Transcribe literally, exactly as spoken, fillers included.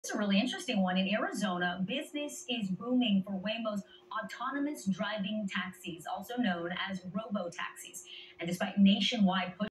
It's a really interesting one. In Arizona, business is booming for Waymo's autonomous driving taxis, also known as robo taxis. And despite nationwide push